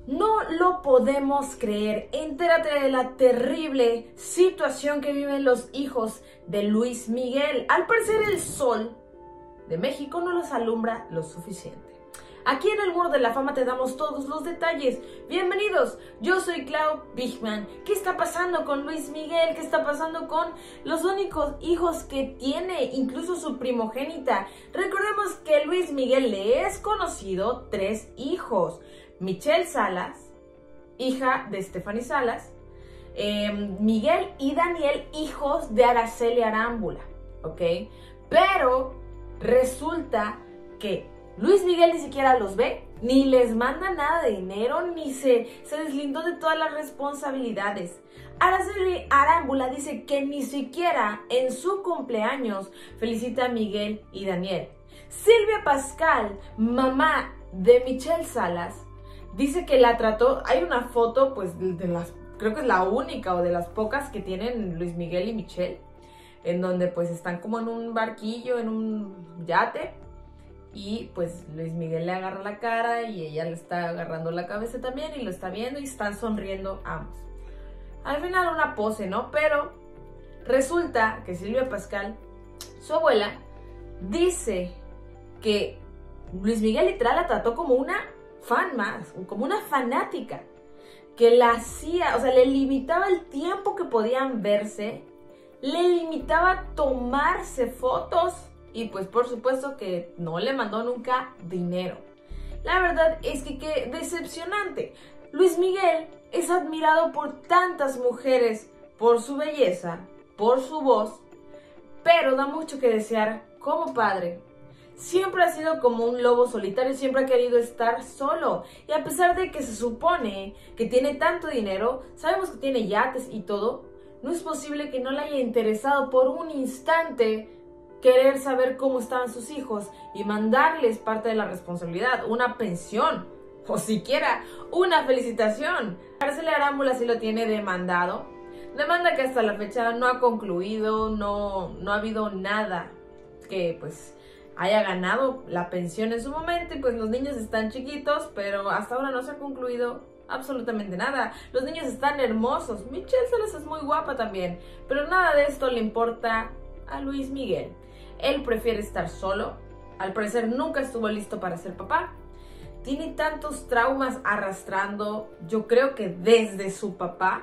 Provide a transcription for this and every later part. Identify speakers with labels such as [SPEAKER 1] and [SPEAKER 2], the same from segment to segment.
[SPEAKER 1] No lo podemos creer. Entérate de la terrible situación que viven los hijos de Luis Miguel. Al parecer el sol de México no los alumbra lo suficiente. Aquí en el Muro de la Fama te damos todos los detalles. Bienvenidos, yo soy Clau Bigman. ¿Qué está pasando con Luis Miguel? ¿Qué está pasando con los únicos hijos que tiene? Incluso su primogénita. Recordemos que Luis Miguel le es conocido 3 hijos. Michelle Salas, hija de Stephanie Salas, Miguel y Daniel, hijos de Araceli Arámbula, ¿ok? Pero resulta que Luis Miguel ni siquiera los ve, ni les manda nada de dinero, ni se deslindó de todas las responsabilidades. Araceli Arámbula dice que ni siquiera en su cumpleaños felicita a Miguel y Daniel. Silvia Pascal, mamá de Michelle Salas, dice que la trató, hay una foto pues de las, creo que es la única o de las pocas que tienen Luis Miguel y Michelle, en donde pues están como en un barquillo, en un yate, y pues Luis Miguel le agarra la cara y ella le está agarrando la cabeza también y lo está viendo y están sonriendo ambos. Al final una pose, ¿no? Pero resulta que Silvia Pascal, su abuela, dice que Luis Miguel literal la trató como una fan más, como una fanática, que la hacía, o sea, le limitaba el tiempo que podían verse, le limitaba tomarse fotos y pues por supuesto que no le mandó nunca dinero. La verdad es que qué decepcionante. Luis Miguel es admirado por tantas mujeres, por su belleza, por su voz, pero da mucho que desear como padre. Siempre ha sido como un lobo solitario, siempre ha querido estar solo. Y a pesar de que se supone que tiene tanto dinero, sabemos que tiene yates y todo, no es posible que no le haya interesado por un instante querer saber cómo estaban sus hijos y mandarles parte de la responsabilidad, una pensión o siquiera una felicitación. Araceli Arámbula sí lo tiene demandado. Demanda que hasta la fecha no ha concluido, no ha habido nada que pues haya ganado la pensión en su momento y pues los niños están chiquitos, pero hasta ahora no se ha concluido absolutamente nada. Los niños están hermosos, Michelle Salas es muy guapa también, pero nada de esto le importa a Luis Miguel. Él prefiere estar solo, al parecer nunca estuvo listo para ser papá, tiene tantos traumas arrastrando, yo creo que desde su papá,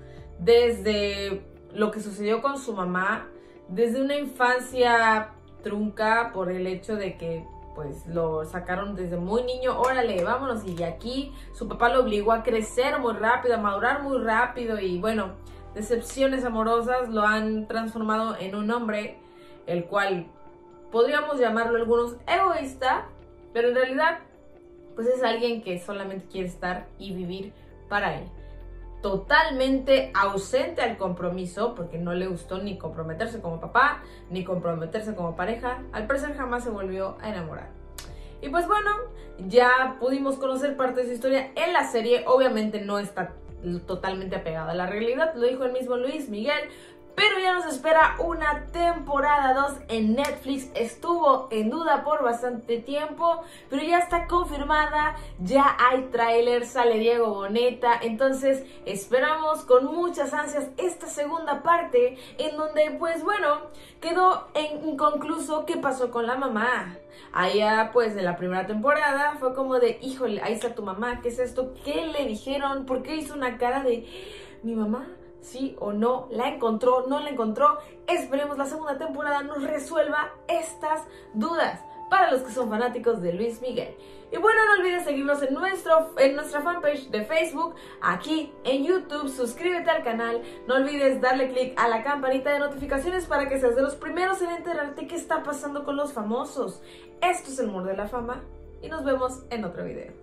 [SPEAKER 1] desde lo que sucedió con su mamá, desde una infancia trunca por el hecho de que pues lo sacaron desde muy niño, órale, vámonos, y aquí su papá lo obligó a crecer muy rápido, a madurar muy rápido y bueno, decepciones amorosas lo han transformado en un hombre el cual podríamos llamarlo algunos egoísta, pero en realidad pues es alguien que solamente quiere estar y vivir para él. Totalmente ausente al compromiso porque no le gustó ni comprometerse como papá ni comprometerse como pareja. Al parecer jamás se volvió a enamorar. Y pues bueno, ya pudimos conocer parte de su historia en la serie. Obviamente no está totalmente apegada a la realidad, lo dijo el mismo Luis Miguel, pero ya nos espera una temporada 2 en Netflix. Estuvo en duda por bastante tiempo, pero ya está confirmada, ya hay tráiler, sale Diego Boneta, entonces esperamos con muchas ansias esta segunda parte, en donde pues bueno, quedó inconcluso qué pasó con la mamá. Allá pues en la primera temporada fue como de, híjole, ahí está tu mamá, ¿qué es esto? ¿Qué le dijeron? ¿Por qué hizo una cara de, mi mamá? ¿Sí o no? ¿La encontró? ¿No la encontró? Esperemos la segunda temporada nos resuelva estas dudas para los que son fanáticos de Luis Miguel. Y bueno, no olvides seguirnos en nuestra fanpage de Facebook, aquí en YouTube, suscríbete al canal, no olvides darle click a la campanita de notificaciones para que seas de los primeros en enterarte qué está pasando con los famosos. Esto es el Muro de la Fama y nos vemos en otro video.